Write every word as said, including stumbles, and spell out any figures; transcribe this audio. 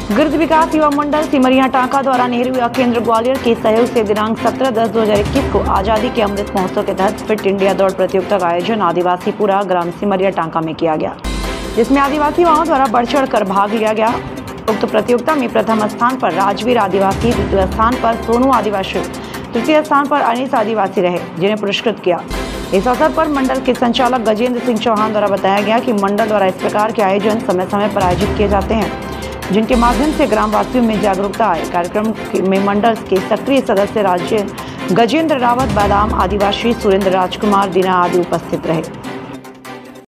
गिरद विकास युवा मंडल सिमरिया टांका द्वारा नेहरू युवा केंद्र ग्वालियर के सहयोग से दिनांक सत्रह दस दो हजार इक्कीस को आज़ादी के अमृत महोत्सव के तहत फिट इंडिया दौड़ प्रतियोगिता का आयोजन आदिवासी पुरा ग्राम सिमरिया टांका में किया गया, जिसमें आदिवासी युवाओं द्वारा बढ़ चढ़ कर भाग लिया गया। उक्त प्रतियोगिता में प्रथम स्थान पर राजवीर आदिवासी, द्वितीय स्थान पर सोनू आदिवासी, तृतीय स्थान पर अनीस आदिवासी रहे, जिन्हें पुरस्कृत किया। इस अवसर पर मंडल के संचालक गजेंद्र सिंह चौहान द्वारा बताया गया कि मंडल द्वारा इस प्रकार के आयोजन समय समय पर आयोजित किए जाते हैं, जिनके माध्यम से ग्रामवासियों में जागरूकता आए। कार्यक्रम में मंडल के सक्रिय सदस्य राज्य गजेंद्र रावत, बादाम आदिवासी, सुरेंद्र राजकुमार, दीना आदि उपस्थित रहे।